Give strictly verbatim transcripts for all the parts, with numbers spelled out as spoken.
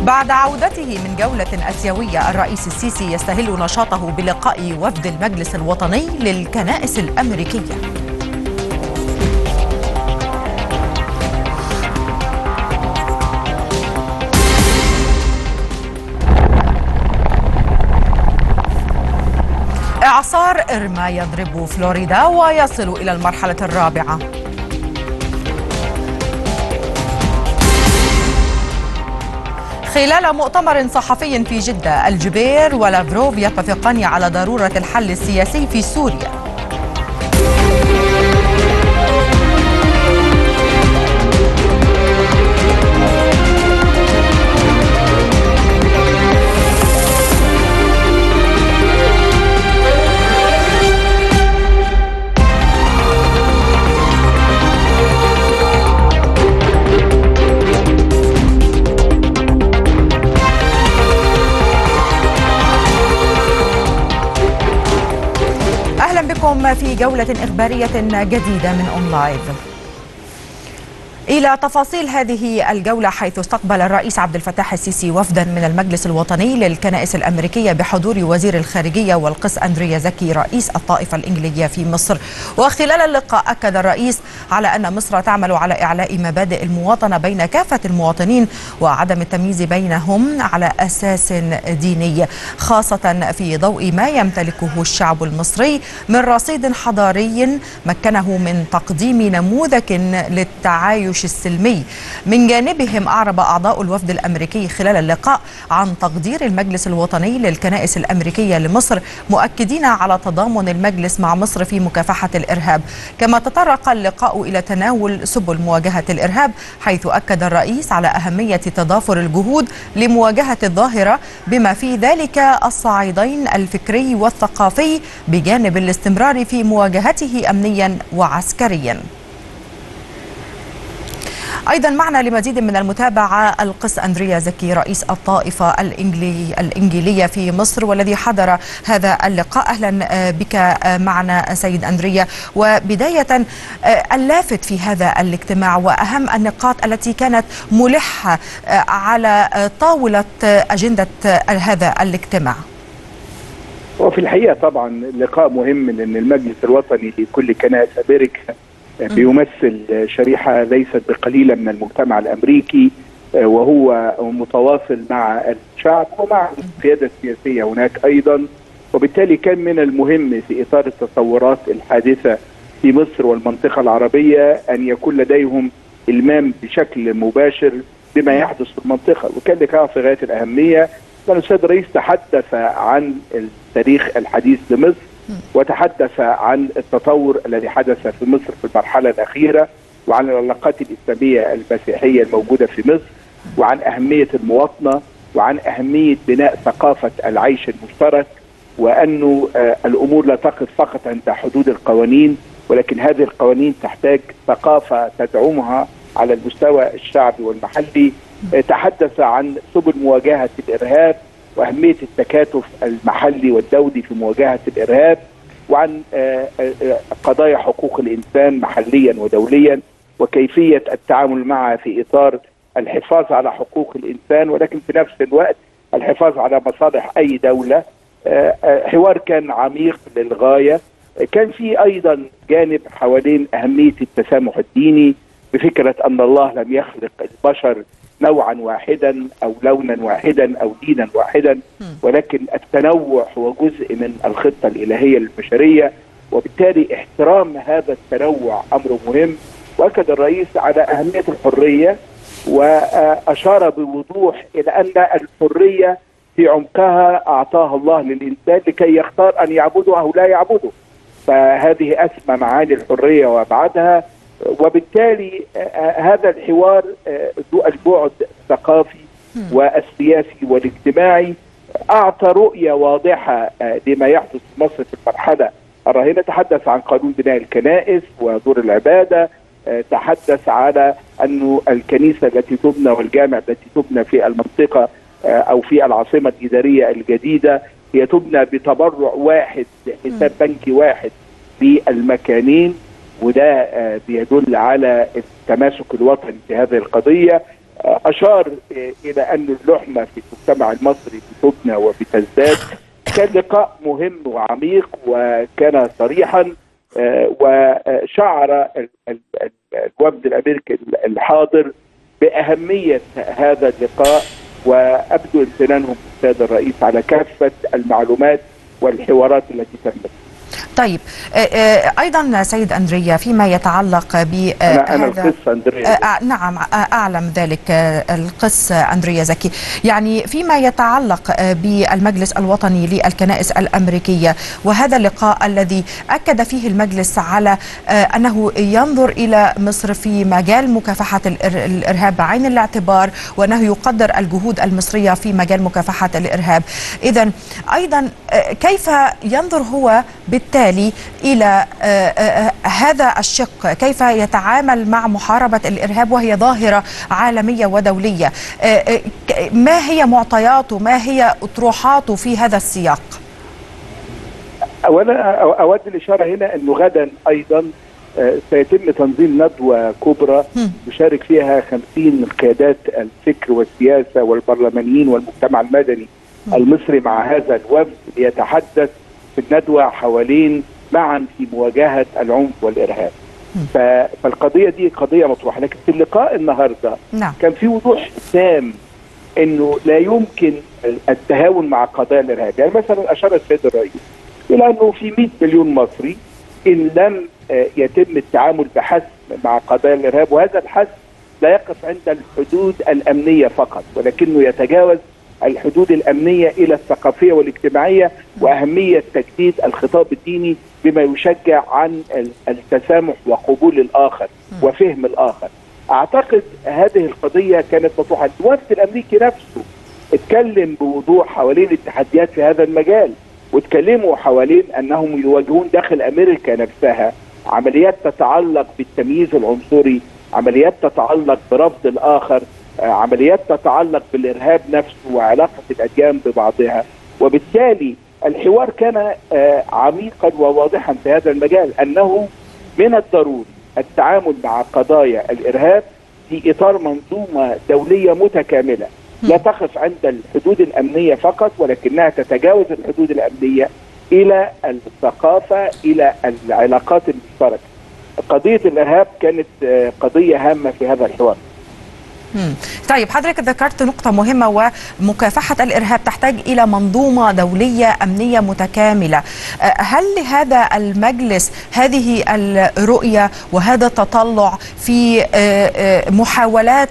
بعد عودته من جولة آسيوية، الرئيس السيسي يستهل نشاطه بلقاء وفد المجلس الوطني للكنائس الأمريكية. إعصار إرما يضرب فلوريدا ويصل إلى المرحلة الرابعة. خلال مؤتمر صحفي في جدة، الجبير ولافروف يتفقان على ضرورة الحل السياسي في سوريا. بكم في جولة إخبارية جديدة من أون لايف. إلى تفاصيل هذه الجولة، حيث استقبل الرئيس عبد الفتاح السيسي وفدا من المجلس الوطني للكنائس الأمريكية بحضور وزير الخارجية والقس أندريا زكي رئيس الطائفة الإنجليزية في مصر. وخلال اللقاء أكد الرئيس على أن مصر تعمل على إعلاء مبادئ المواطنة بين كافة المواطنين وعدم التمييز بينهم على أساس ديني، خاصة في ضوء ما يمتلكه الشعب المصري من رصيد حضاري مكنه من تقديم نموذج للتعايش السلمي. من جانبهم أعرب أعضاء الوفد الأمريكي خلال اللقاء عن تقدير المجلس الوطني للكنائس الأمريكية لمصر، مؤكدين على تضامن المجلس مع مصر في مكافحة الإرهاب. كما تطرق اللقاء إلى تناول سبل مواجهة الإرهاب، حيث أكد الرئيس على أهمية تضافر الجهود لمواجهة الظاهرة بما في ذلك الصعيدين الفكري والثقافي، بجانب الاستمرار في مواجهته أمنيا وعسكريا. أيضا معنا لمزيد من المتابعة القس أندريا زكي رئيس الطائفة الإنجلي الإنجيلية في مصر والذي حضر هذا اللقاء. أهلا بك معنا سيد أندريا. وبداية، اللافت في هذا الاجتماع وأهم النقاط التي كانت ملحة على طاولة أجندة هذا الاجتماع. وفي الحقيقة طبعا لقاء مهم، لأن المجلس الوطني لكل كنائس أمريكا بيمثل شريحة ليست بقليلة من المجتمع الأمريكي، وهو متواصل مع الشعب ومع القيادة السياسية هناك أيضا. وبالتالي كان من المهم في إطار التطورات الحادثة في مصر والمنطقة العربية أن يكون لديهم إلمام بشكل مباشر بما يحدث في المنطقة. وكان لقاء في غاية الأهمية، كان السيد الرئيس تحدث عن التاريخ الحديث لمصر، وتحدث عن التطور الذي حدث في مصر في المرحلة الأخيرة، وعن العلاقات الإسلامية المسيحية الموجودة في مصر، وعن أهمية المواطنة، وعن أهمية بناء ثقافة العيش المشترك، وأنه آه الأمور لا تقف فقط عند حدود القوانين، ولكن هذه القوانين تحتاج ثقافة تدعمها على المستوى الشعبي والمحلي. آه تحدث عن سبل مواجهة الإرهاب وأهمية التكاتف المحلي والدولي في مواجهة الإرهاب، وعن قضايا حقوق الإنسان محليا ودوليا، وكيفية التعامل معها في إطار الحفاظ على حقوق الإنسان، ولكن في نفس الوقت الحفاظ على مصالح أي دولة. حوار كان عميق للغاية. كان في أيضا جانب حوالين أهمية التسامح الديني، بفكرة أن الله لم يخلق البشر نوعا واحدا أو لونا واحدا أو دينا واحدا، ولكن التنوع هو جزء من الخطة الإلهية للبشرية، وبالتالي احترام هذا التنوع أمر مهم. وأكد الرئيس على أهمية الحرية، وأشار بوضوح إلى أن الحرية في عمقها أعطاها الله للإنسان لكي يختار أن يعبده أو لا يعبده، فهذه أسمى معاني الحرية وأبعادها. وبالتالي هذا الحوار ذو البعد الثقافي والسياسي والاجتماعي أعطى رؤية واضحة لما يحدث في مصر في المرحلة الراهنة. تحدث عن قانون بناء الكنائس ودور العبادة، تحدث على أنه الكنيسة التي تبنى والجامع التي تبنى في المنطقة أو في العاصمة الإدارية الجديدة هي تبنى بتبرع واحد حساب بنكي واحد في المكانين، وده بيدل على التماسك الوطني في هذه القضية. أشار إلى أن اللحمة في المجتمع المصري بتبنى وبتزداد. كان لقاء مهم وعميق وكان صريحا، وشعر الوفد الأمريكي الحاضر بأهمية هذا اللقاء، وأبدوا امتنانهم للسيد الرئيس على كافة المعلومات والحوارات التي تمت. طيب ايضا سيد اندريا فيما يتعلق ب انا انا القس اندريا نعم اعلم ذلك القس اندريا زكي، يعني فيما يتعلق بالمجلس الوطني للكنائس الامريكيه وهذا اللقاء الذي اكد فيه المجلس على انه ينظر الى مصر في مجال مكافحه الارهاب بعين الاعتبار، وانه يقدر الجهود المصريه في مجال مكافحه الارهاب. اذا ايضا كيف ينظر هو بالتالي إلى هذا الشق، كيف يتعامل مع محاربة الإرهاب وهي ظاهرة عالمية ودولية؟ ما هي معطياته، ما هي أطروحاته في هذا السياق؟ أولا أود الإشارة هنا أنه غدا أيضا سيتم تنظيم ندوة كبرى يشارك فيها خمسين قيادات الفكر والسياسة والبرلمانيين والمجتمع المدني المصري مع هذا الوفد، ليتحدث في الندوة حوالين معا في مواجهة العنف والإرهاب. فالقضية دي قضية مطروحة، لكن في اللقاء النهاردة نعم. كان في وضوح تام أنه لا يمكن التهاون مع قضايا الإرهاب. يعني مثلا أشار السيد الرئيس إلى أنه في مئة مليون مصري إن لم يتم التعامل بحسم مع قضايا الإرهاب، وهذا الحسم لا يقف عند الحدود الأمنية فقط، ولكنه يتجاوز الحدود الأمنية إلى الثقافية والاجتماعية، وأهمية تجديد الخطاب الديني بما يشجع عن التسامح وقبول الآخر وفهم الآخر. أعتقد هذه القضية كانت مطروحة. الوفد الأمريكي نفسه اتكلم بوضوح حوالين التحديات في هذا المجال، واتكلموا حوالين أنهم يواجهون داخل أمريكا نفسها عمليات تتعلق بالتمييز العنصري، عمليات تتعلق برفض الآخر، عمليات تتعلق بالإرهاب نفسه وعلاقة الأديان ببعضها. وبالتالي الحوار كان عميقا وواضحا في هذا المجال، أنه من الضروري التعامل مع قضايا الإرهاب في إطار منظومة دولية متكاملة لا تقف عند الحدود الأمنية فقط، ولكنها تتجاوز الحدود الأمنية إلى الثقافة، إلى العلاقات المشتركة. قضية الإرهاب كانت قضية هامة في هذا الحوار. مم. طيب حضرتك ذكرت نقطة مهمة، ومكافحة الإرهاب تحتاج إلى منظومة دولية أمنية متكاملة. هل لهذا المجلس هذه الرؤية وهذا التطلع في محاولات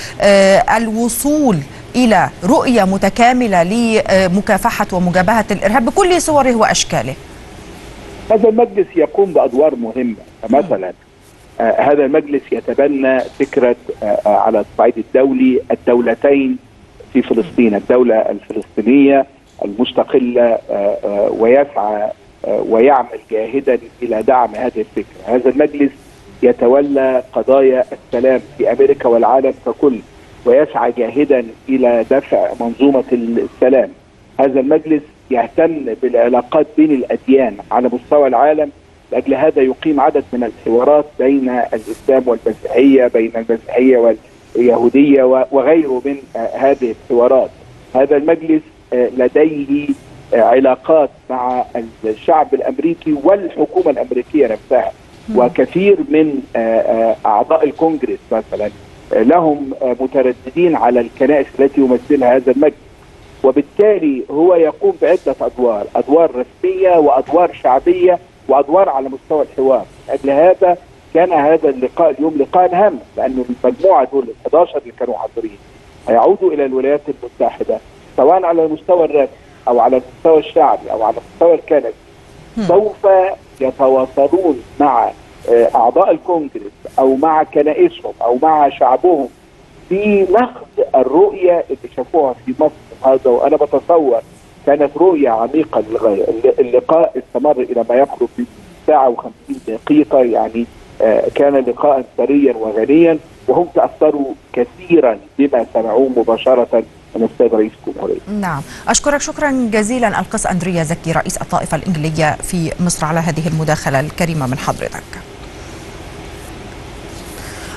الوصول إلى رؤية متكاملة لمكافحة ومجابهة الإرهاب بكل صوره وأشكاله؟ هذا المجلس يقوم بأدوار مهمة. مثلا آه هذا المجلس يتبنى فكرة آه على الصعيد الدولي الدولتين في فلسطين، الدولة الفلسطينية المستقلة، آه آه ويسعى آه ويعمل جاهدا إلى دعم هذه الفكرة. هذا المجلس يتولى قضايا السلام في أمريكا والعالم ككل، ويسعى جاهدا إلى دفع منظومة السلام. هذا المجلس يهتم بالعلاقات بين الأديان على مستوى العالم، لأجل هذا يقيم عدد من الحوارات بين الإسلام والمسيحية، بين المسيحية واليهودية وغيره من هذه الحوارات. هذا المجلس لديه علاقات مع الشعب الأمريكي والحكومة الأمريكية نفسها، وكثير من أعضاء الكونجرس مثلا لهم مترددين على الكنائس التي يمثلها هذا المجلس. وبالتالي هو يقوم بعدة أدوار، أدوار رسمية وأدوار شعبية وأدوار على مستوى الحوار. لأجل هذا كان هذا اللقاء اليوم لقاء هام، لأنه المجموعة دول الأحد عشر اللي كانوا حاضرين هيعودوا إلى الولايات المتحدة، سواء على المستوى الرسمي أو على المستوى الشعبي أو على المستوى الكنسي. سوف يتواصلون مع أعضاء الكونجرس أو مع كنائسهم أو مع شعبهم في نقد الرؤية اللي شافوها في مصر هذا. وأنا بتصور كانت رؤية عميقة للغاية. اللقاء استمر إلى ما يقرب من ساعة وخمسين دقيقة، يعني كان لقاء ثريا وغنيا، وهم تأثروا كثيرا بما سمعوه مباشرة من السيد رئيس الجمهورية. نعم، أشكرك شكرا جزيلا القس أندريا زكي رئيس الطائفة الإنجليزية في مصر على هذه المداخلة الكريمة من حضرتك.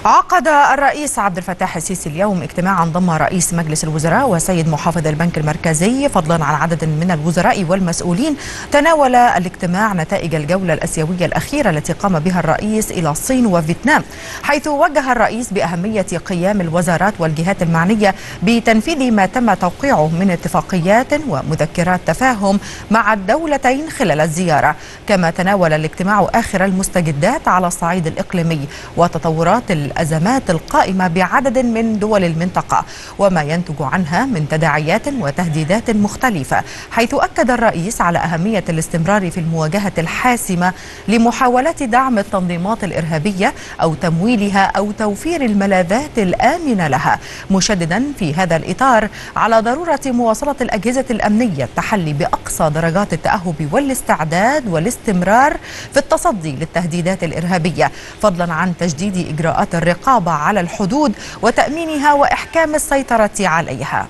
عقد الرئيس عبد الفتاح السيسي اليوم اجتماعا ضم رئيس مجلس الوزراء وسيد محافظ البنك المركزي فضلا عن عدد من الوزراء والمسؤولين. تناول الاجتماع نتائج الجولة الآسيوية الأخيرة التي قام بها الرئيس إلى الصين وفيتنام، حيث وجه الرئيس بأهمية قيام الوزارات والجهات المعنية بتنفيذ ما تم توقيعه من اتفاقيات ومذكرات تفاهم مع الدولتين خلال الزيارة. كما تناول الاجتماع آخر المستجدات على الصعيد الإقليمي وتطورات الأزمات القائمة بعدد من دول المنطقة وما ينتج عنها من تداعيات وتهديدات مختلفة، حيث أكد الرئيس على أهمية الاستمرار في المواجهة الحاسمة لمحاولات دعم التنظيمات الإرهابية أو تمويلها أو توفير الملاذات الآمنة لها، مشددا في هذا الإطار على ضرورة مواصلة الأجهزة الأمنية التحلي بأقصى درجات التأهب والاستعداد والاستمرار في التصدي للتهديدات الإرهابية، فضلا عن تجديد إجراءات الرقابة على الحدود وتأمينها وإحكام السيطرة عليها.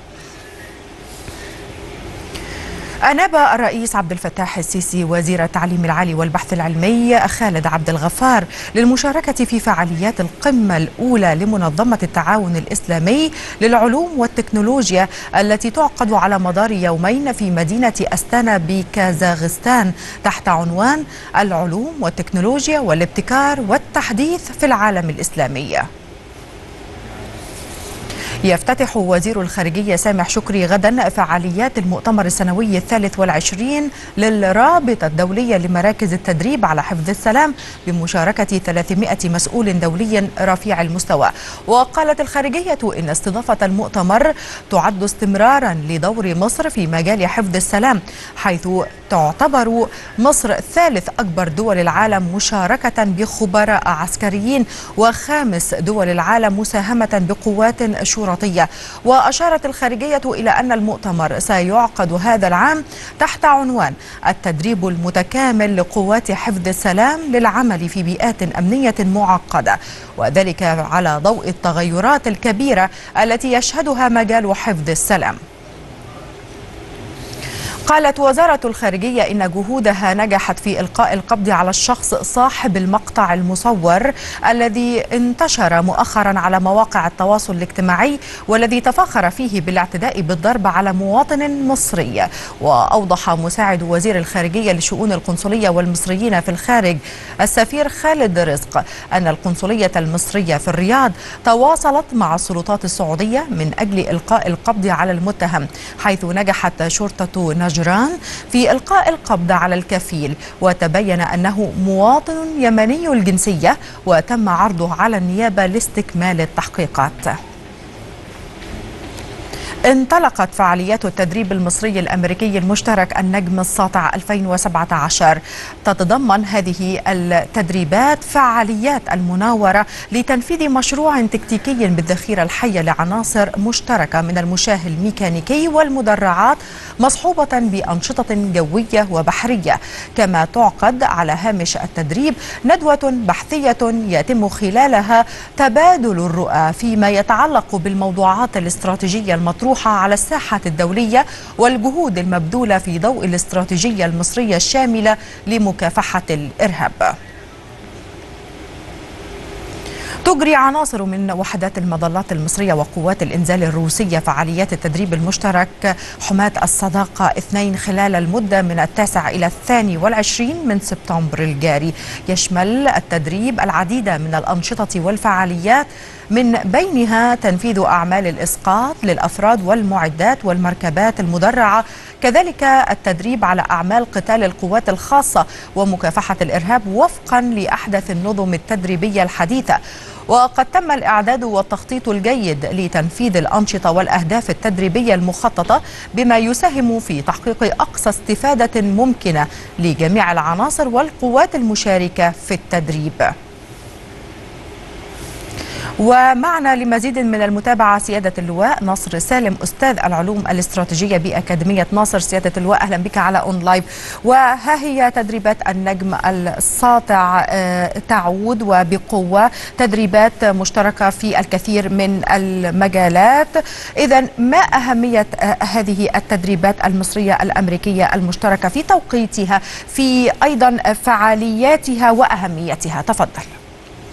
أناب الرئيس عبد الفتاح السيسي وزير التعليم العالي والبحث العلمي خالد عبد الغفار للمشاركة في فعاليات القمة الأولى لمنظمة التعاون الإسلامي للعلوم والتكنولوجيا التي تعقد على مدار يومين في مدينة أستانا بكازاخستان تحت عنوان العلوم والتكنولوجيا والابتكار والتحديث في العالم الإسلامي. يفتتح وزير الخارجية سامح شكري غدا فعاليات المؤتمر السنوي الثالث والعشرين للرابطة الدولية لمراكز التدريب على حفظ السلام بمشاركة ثلاثمائة مسؤول دولي رفيع المستوى. وقالت الخارجية إن استضافة المؤتمر تعد استمرارا لدور مصر في مجال حفظ السلام، حيث تعتبر مصر ثالث أكبر دول العالم مشاركة بخبراء عسكريين وخامس دول العالم مساهمة بقوات شرطية. وأشارت الخارجية إلى أن المؤتمر سيعقد هذا العام تحت عنوان التدريب المتكامل لقوات حفظ السلام للعمل في بيئات أمنية معقدة، وذلك على ضوء التغيرات الكبيرة التي يشهدها مجال حفظ السلام. قالت وزارة الخارجية إن جهودها نجحت في إلقاء القبض على الشخص صاحب المقطع المصور الذي انتشر مؤخرا على مواقع التواصل الاجتماعي والذي تفاخر فيه بالاعتداء بالضرب على مواطن مصري. وأوضح مساعد وزير الخارجية لشؤون القنصلية والمصريين في الخارج السفير خالد رزق أن القنصلية المصرية في الرياض تواصلت مع السلطات السعودية من أجل إلقاء القبض على المتهم، حيث نجحت شرطة نجران في إلقاء القبض على الكفيل، وتبين أنه مواطن يمني الجنسية وتم عرضه على النيابة لاستكمال التحقيقات. انطلقت فعاليات التدريب المصري الأمريكي المشترك النجم الساطع ألفين وسبعة عشر. تتضمن هذه التدريبات فعاليات المناورة لتنفيذ مشروع تكتيكي بالذخيرة الحية لعناصر مشتركة من المشاة الميكانيكي والمدرعات مصحوبة بأنشطة جوية وبحرية. كما تعقد على هامش التدريب ندوة بحثية يتم خلالها تبادل الرؤى فيما يتعلق بالموضوعات الاستراتيجية المطروحة على الساحة الدولية والجهود المبذولة في ضوء الاستراتيجية المصرية الشاملة لمكافحة الإرهاب. تجري عناصر من وحدات المظلات المصرية وقوات الإنزال الروسية فعاليات التدريب المشترك حماة الصداقة اثنين خلال المدة من التاسع إلى الثاني والعشرين من سبتمبر الجاري. يشمل التدريب العديد من الأنشطة والفعاليات، من بينها تنفيذ أعمال الإسقاط للأفراد والمعدات والمركبات المدرعة، كذلك التدريب على أعمال قتال القوات الخاصة ومكافحة الإرهاب وفقا لأحدث النظم التدريبية الحديثة. وقد تم الإعداد والتخطيط الجيد لتنفيذ الأنشطة والأهداف التدريبية المخططة بما يساهم في تحقيق أقصى استفادة ممكنة لجميع العناصر والقوات المشاركة في التدريب. ومعنا لمزيد من المتابعة سيادة اللواء ناصر سالم أستاذ العلوم الاستراتيجية بأكاديمية ناصر. سيادة اللواء أهلا بك على أون لايف. وها هي تدريبات النجم الساطع تعود وبقوة، تدريبات مشتركة في الكثير من المجالات. إذن ما أهمية هذه التدريبات المصرية الأمريكية المشتركة في توقيتها، في أيضا فعالياتها وأهميتها؟ تفضل.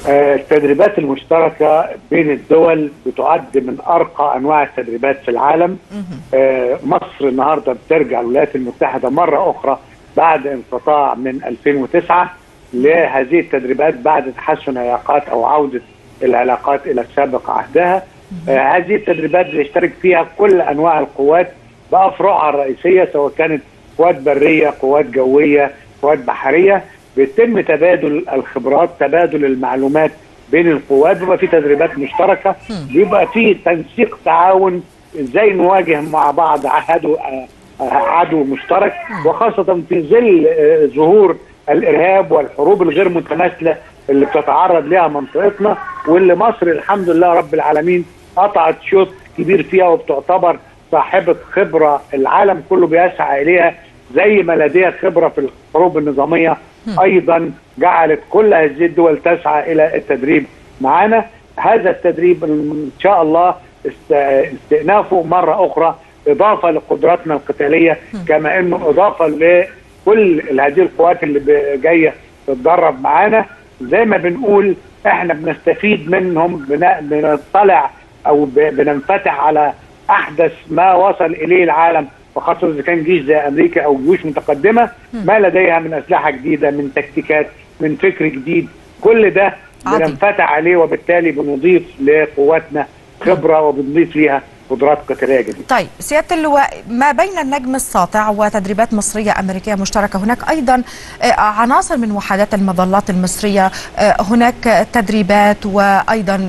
التدريبات المشتركة بين الدول بتعد من أرقى أنواع التدريبات في العالم. مصر النهاردة بترجع الولايات المتحدة مرة أخرى بعد انقطاع من ألفين وتسعة لهذه التدريبات بعد تحسن علاقات أو عودة العلاقات إلى سابق عهدها. هذه التدريبات بيشترك فيها كل أنواع القوات بأفرعها الرئيسية، سواء كانت قوات برية، قوات جوية، قوات بحرية. بيتم تبادل الخبرات، تبادل المعلومات بين القوات، بيبقى في تدريبات مشتركه، بيبقى في تنسيق تعاون ازاي نواجه مع بعض عدو عدو مشترك، وخاصه في ظل ظهور الارهاب والحروب الغير متماثله اللي بتتعرض لها منطقتنا، واللي مصر الحمد لله رب العالمين قطعت شوط كبير فيها، وبتعتبر صاحبه خبره العالم كله بيسعى اليها، زي ما لديها خبره في الحروب النظاميه ايضا جعلت كل هذه الدول تسعى الى التدريب معنا. هذا التدريب ان شاء الله استئنافه مره اخرى اضافه لقدراتنا القتاليه، كما انه اضافه لكل هذه القوات اللي جايه تتدرب معانا. زي ما بنقول احنا بنستفيد منهم، بنطلع او بننفتح على احدث ما وصل اليه العالم، وخاصة إذا كان جيش زي أمريكا أو جيوش متقدمة ما لديها من أسلحة جديدة، من تكتيكات، من فكر جديد. كل ده بننفتح عليه، وبالتالي بنضيف لقواتنا خبرة وبنضيف ليها قدرات قتالية جديدة. طيب سيادة اللواء، ما بين النجم الساطع وتدريبات مصرية أمريكية مشتركة هناك أيضا عناصر من وحدات المظلات المصرية، هناك تدريبات وأيضا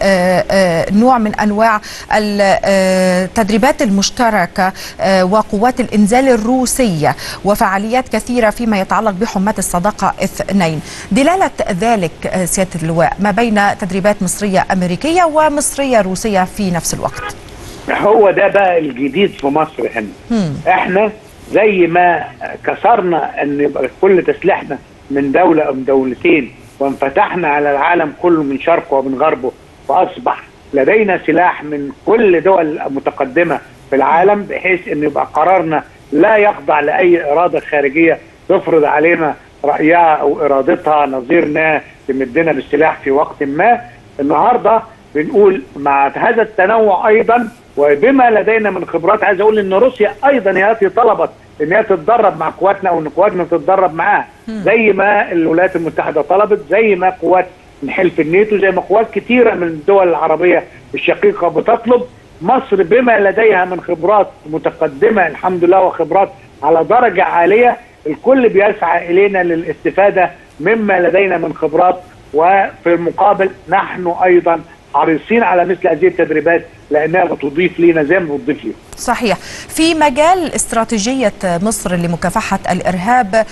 نوع من أنواع التدريبات المشتركة وقوات الإنزال الروسية وفعاليات كثيرة فيما يتعلق بحماة الصداقة اثنين. دلالة ذلك سيادة اللواء ما بين تدريبات مصرية أمريكية ومصرية روسية في نفس الوقت؟ هو ده بقى الجديد في مصر هنا. احنا زي ما كسرنا ان يبقى كل تسليحنا من دولة او من دولتين، وانفتحنا على العالم كله من شرقه ومن غربه، واصبح لدينا سلاح من كل دول متقدمة في العالم، بحيث ان يبقى قرارنا لا يخضع لاي ارادة خارجية تفرض علينا رأيها او ارادتها، نظيرنا تمدنا بالسلاح في وقت ما. النهارده بنقول مع هذا التنوع ايضا وبما لدينا من خبرات، عايز اقول ان روسيا ايضا هي التي طلبت ان هي تتدرب مع قواتنا او ان قواتنا تتدرب معاها، زي ما الولايات المتحده طلبت، زي ما قوات من حلف الناتو، زي ما قوات كثيره من الدول العربيه الشقيقه بتطلب. مصر بما لديها من خبرات متقدمه الحمد لله وخبرات على درجه عاليه، الكل بيسعى الينا للاستفاده مما لدينا من خبرات، وفي المقابل نحن ايضا حريصين على مثل هذه التدريبات لانها بتضيف لنا زي ما بتضيف لنا. صحيح. في مجال استراتيجيه مصر لمكافحه الارهاب،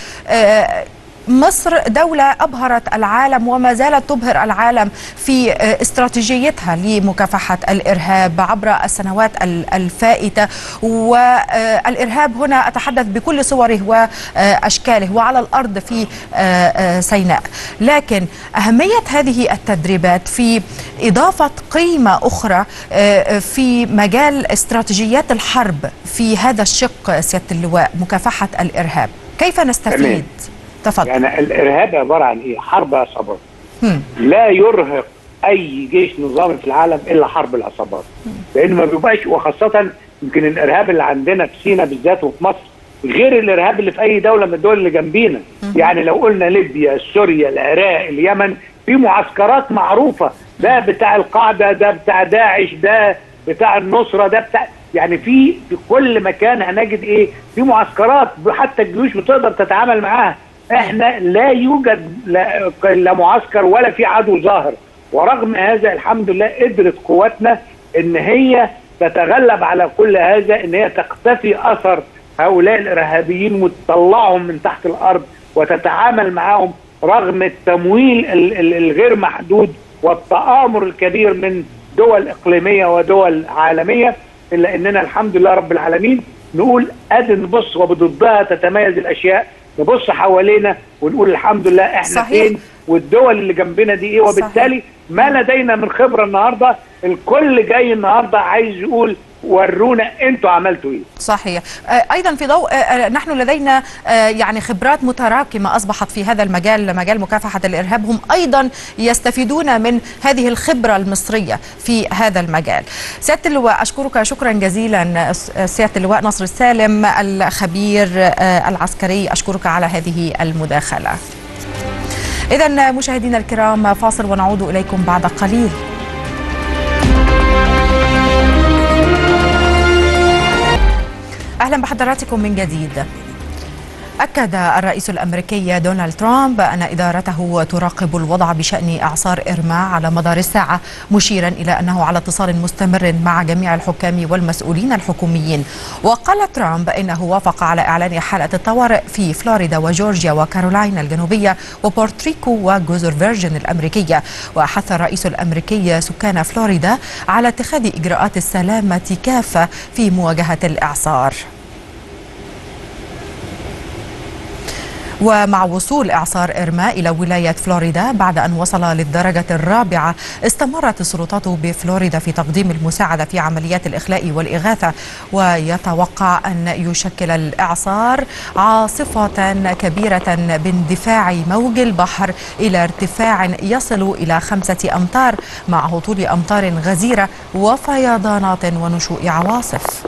مصر دولة أبهرت العالم وما زالت تبهر العالم في استراتيجيتها لمكافحة الإرهاب عبر السنوات الفائتة، والإرهاب هنا أتحدث بكل صوره وأشكاله وعلى الأرض في سيناء. لكن أهمية هذه التدريبات في إضافة قيمة أخرى في مجال استراتيجيات الحرب في هذا الشق سيادة اللواء، مكافحة الإرهاب، كيف نستفيد؟ تفضل. يعني الارهاب عباره عن ايه؟ حرب عصابات. لا يرهق اي جيش نظامي في العالم الا حرب العصابات، لان ما بيبقاش، وخاصه يمكن الارهاب اللي عندنا في سيناء بالذات وفي مصر غير الارهاب اللي في اي دوله من الدول اللي جنبينا. يعني لو قلنا ليبيا، سوريا، العراق، اليمن، في معسكرات معروفه، ده بتاع القاعده، ده بتاع داعش، ده بتاع النصره، ده بتاع، يعني في في كل مكان هنجد ايه؟ في معسكرات حتى الجيوش بتقدر تتعامل معاها. احنا لا يوجد لا, لا معسكر ولا في عدو ظاهر، ورغم هذا الحمد لله قدرت قواتنا ان هي تتغلب على كل هذا، ان هي تختفي اثر هؤلاء الارهابيين وتطلعهم من تحت الارض وتتعامل معهم رغم التمويل الغير محدود والتآمر الكبير من دول اقليميه ودول عالميه، الا اننا الحمد لله رب العالمين نقول ادي نبص وبضدها تتميز الاشياء، نبص حوالينا ونقول الحمد لله احنا صحيح. فين والدول اللي جنبنا دي ايه، وبالتالي صحيح. ما لدينا من خبره النهارده، الكل جاي النهارده عايز يقول ورونا انتوا عملتوا ايه. صحيح. ايضا في ضوء نحن لدينا يعني خبرات متراكمه اصبحت في هذا المجال، مجال مكافحه الارهاب، هم ايضا يستفيدون من هذه الخبره المصريه في هذا المجال. سياده اللواء اشكرك شكرا جزيلا. سياده اللواء نصر السالم الخبير العسكري، اشكرك على هذه المداخله. اذا مشاهدينا الكرام فاصل ونعود اليكم بعد قليل. أهلا بحضراتكم من جديد. أكد الرئيس الأمريكي دونالد ترامب أن إدارته تراقب الوضع بشأن إعصار إيرما على مدار الساعة، مشيرا إلى أنه على اتصال مستمر مع جميع الحكام والمسؤولين الحكوميين. وقال ترامب إنه وافق على إعلان حالة الطوارئ في فلوريدا وجورجيا وكارولاينا الجنوبية وبورتريكو وجزر فيرجن الأمريكية. وحث الرئيس الأمريكي سكان فلوريدا على اتخاذ إجراءات السلامة كافة في مواجهة الإعصار. ومع وصول إعصار إيرما إلى ولاية فلوريدا بعد أن وصل للدرجة الرابعة، استمرت السلطات بفلوريدا في تقديم المساعدة في عمليات الإخلاء والإغاثة. ويتوقع أن يشكل الإعصار عاصفة كبيرة باندفاع موج البحر إلى ارتفاع يصل إلى خمسة أمتار، مع هطول أمطار غزيرة وفيضانات ونشوء عواصف.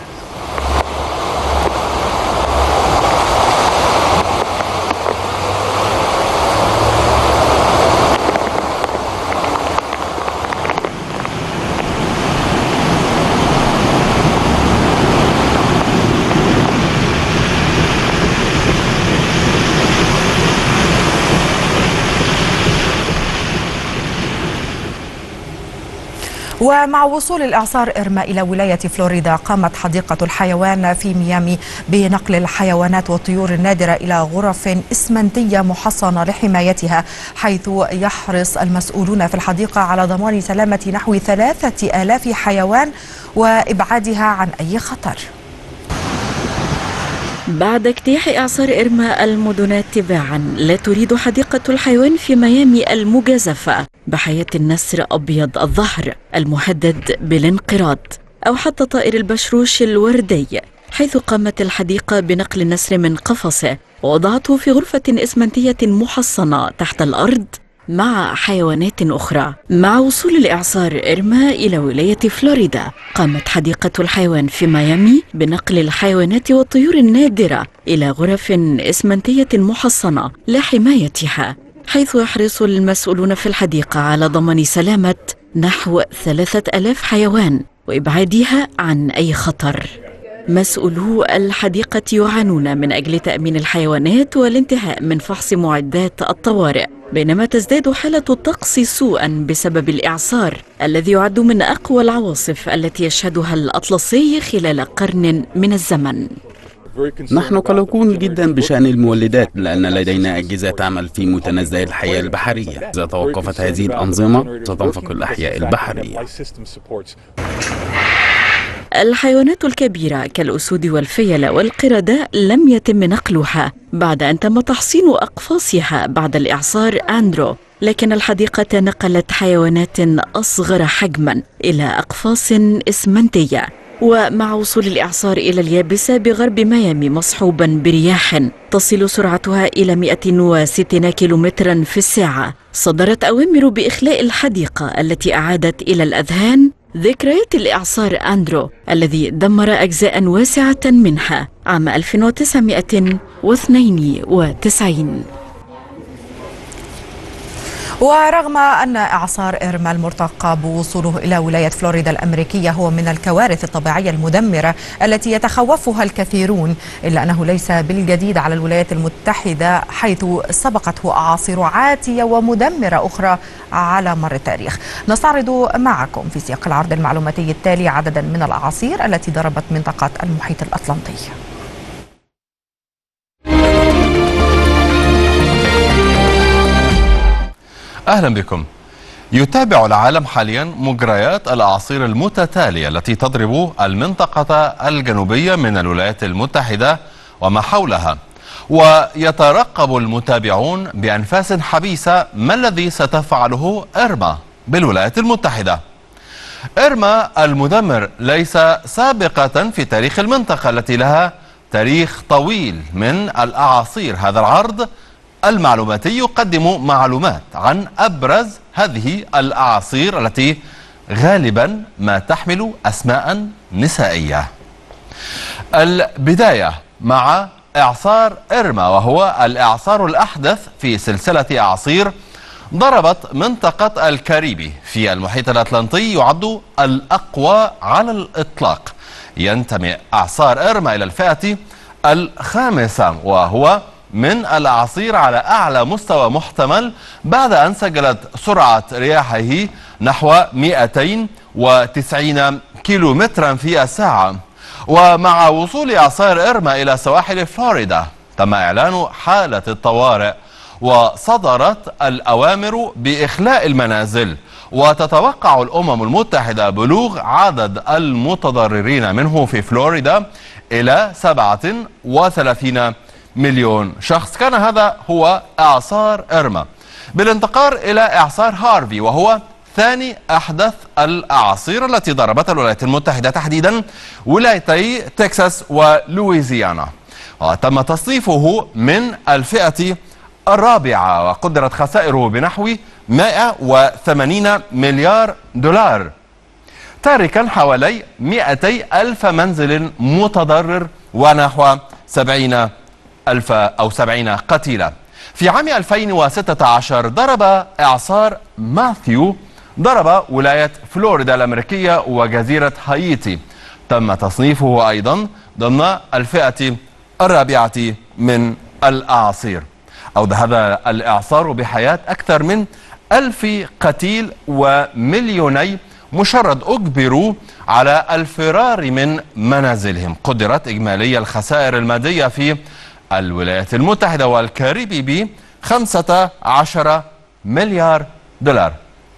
ومع وصول الإعصار إيرما إلى ولاية فلوريدا، قامت حديقة الحيوان في ميامي بنقل الحيوانات والطيور النادرة إلى غرف إسمنتية محصنة لحمايتها، حيث يحرص المسؤولون في الحديقة على ضمان سلامة نحو ثلاثة آلاف حيوان وإبعادها عن أي خطر. بعد اجتياح إعصار إيرما المدن تباعا، لا تريد حديقة الحيوان في ميامي المجازفة بحياة النسر أبيض الظهر المهدد بالانقراض، أو حتى طائر البشروش الوردي، حيث قامت الحديقة بنقل النسر من قفصه ووضعته في غرفة إسمنتية محصنة تحت الأرض مع حيوانات أخرى. مع وصول الإعصار إيرما إلى ولاية فلوريدا، قامت حديقة الحيوان في ميامي بنقل الحيوانات والطيور النادرة إلى غرف إسمنتية محصنة لحمايتها، حيث يحرص المسؤولون في الحديقة على ضمان سلامة نحو ثلاثة آلاف حيوان وإبعادها عن أي خطر. مسؤولو الحديقة يعانون من أجل تأمين الحيوانات والانتهاء من فحص معدات الطوارئ، بينما تزداد حالة الطقس سوءا بسبب الإعصار الذي يعد من أقوى العواصف التي يشهدها الأطلسي خلال قرن من الزمن. نحن قلقون جدا بشأن المولدات، لأن لدينا أجهزة تعمل في متنزه الحياة البحرية. إذا توقفت هذه الأنظمة ستنفق الأحياء البحرية. الحيوانات الكبيرة كالأسود والفيلة والقردة لم يتم نقلها بعد أن تم تحصين أقفاصها بعد الإعصار أندرو، لكن الحديقة نقلت حيوانات أصغر حجما إلى أقفاص إسمنتية. ومع وصول الإعصار إلى اليابسة بغرب ميامي مصحوبا برياح تصل سرعتها إلى مئة وستين كيلومترا في الساعة، صدرت أوامر بإخلاء الحديقة التي أعادت إلى الأذهان ذكريات الإعصار أندرو الذي دمر أجزاء واسعة منها عام ألف وتسعمئة واثنين وتسعين. ورغم أن إعصار إيرما المرتقب وصوله إلى ولاية فلوريدا الأمريكية هو من الكوارث الطبيعية المدمرة التي يتخوفها الكثيرون، إلا أنه ليس بالجديد على الولايات المتحدة، حيث سبقته أعاصير عاتية ومدمرة أخرى على مر التاريخ. نستعرض معكم في سياق العرض المعلوماتي التالي عددا من الأعاصير التي ضربت منطقة المحيط الأطلنطي. أهلا بكم. يتابع العالم حاليا مجريات الأعاصير المتتالية التي تضرب المنطقة الجنوبية من الولايات المتحدة وما حولها، ويترقب المتابعون بأنفاس حبيسة ما الذي ستفعله إيرما بالولايات المتحدة. إرما المدمر ليس سابقة في تاريخ المنطقة التي لها تاريخ طويل من الأعاصير. هذا العرض المعلوماتي يقدم معلومات عن أبرز هذه الأعاصير التي غالبا ما تحمل أسماء نسائية. البداية مع إعصار إرما، وهو الإعصار الأحدث في سلسلة أعاصير ضربت منطقة الكاريبي في المحيط الأطلنطي، يعد الأقوى على الإطلاق. ينتمي إعصار إرما إلى الفئة الخامسة، وهو من الأعاصير على أعلى مستوى محتمل بعد أن سجلت سرعة رياحه نحو مئتين وتسعين كيلومترا في الساعة. ومع وصول إعصار إرما إلى سواحل فلوريدا تم إعلان حالة الطوارئ، وصدرت الأوامر بإخلاء المنازل، وتتوقع الأمم المتحدة بلوغ عدد المتضررين منه في فلوريدا إلى سبعة وثلاثين مليون شخص. كان هذا هو إعصار إرما. بالانتقال إلى إعصار هارفي، وهو ثاني أحدث الأعاصير التي ضربت الولايات المتحدة، تحديدا ولايتي تكساس ولويزيانا، وتم تصنيفه من الفئة الرابعة، وقدرت خسائره بنحو مئة وثمانين مليار دولار، تاركا حوالي مئتي ألف منزل متضرر ونحو سبعين ألف أو سبعين قتيلا. في عام ألفين وستة عشر ضرب إعصار ماثيو ضرب ولاية فلوريدا الأمريكية وجزيرة هايتي، تم تصنيفه أيضا ضمن الفئة الرابعة من الأعاصير. أودى هذا الإعصار بحياة أكثر من ألف قتيل ومليوني مشرد أجبروا على الفرار من منازلهم. قدرت إجمالي الخسائر المادية في الولايات المتحدة والكاريبي ب خمسة عشر مليار دولار.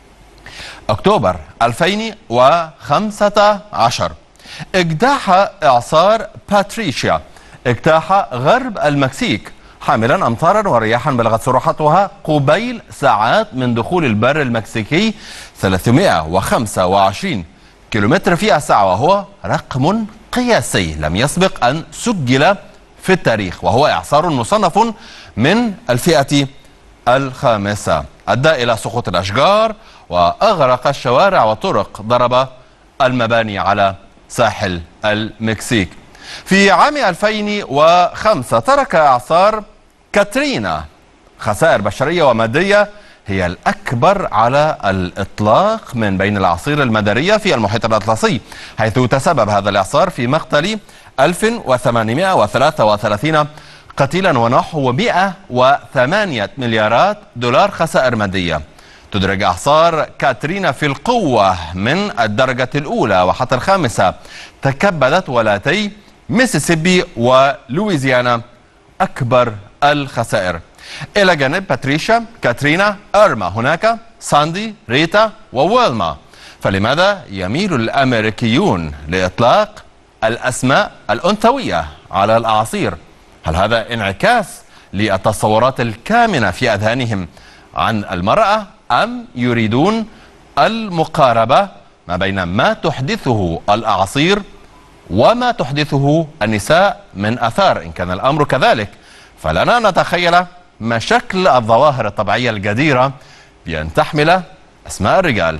أكتوبر ألفين وخمسة عشر اجتاح إعصار باتريشيا اجتاح غرب المكسيك حاملا أمطارا ورياحا بلغت سرعتها قبيل ساعات من دخول البر المكسيكي ثلاثمئة وخمسة وعشرين كيلومتر في الساعة، وهو رقم قياسي لم يسبق أن سجل في التاريخ، وهو إعصار مصنف من الفئة الخامسة. أدى إلى سقوط الأشجار وأغرق الشوارع والطرق، ضرب المباني على ساحل المكسيك. في عام ألفين وخمسة ترك إعصار كاترينا خسائر بشرية ومادية هي الأكبر على الإطلاق من بين الأعاصير المدارية في المحيط الأطلسي، حيث تسبب هذا الإعصار في مقتل ألف وثمانمئة وثلاثة وثلاثين قتيلا ونحو مئة وثمانية مليارات دولار خسائر مادية. تدرج إعصار كاترينا في القوة من الدرجة الأولى وحتى الخامسة، تكبدت ولايتي ميسيسيبي ولويزيانا أكبر الخسائر. إلى جانب باتريشيا، كاترينا، إرما، هناك ساندي، ريتا وويلما. فلماذا يميل الأمريكيون لإطلاق الأسماء الأنثوية على الأعاصير؟ هل هذا انعكاس للتصورات الكامنة في أذهانهم عن المرأة، أم يريدون المقاربة ما بين ما تحدثه الأعاصير وما تحدثه النساء من أثار؟ إن كان الأمر كذلك فلنا نتخيل ما شكل الظواهر الطبيعية الجديرة بأن تحمل أسماء الرجال.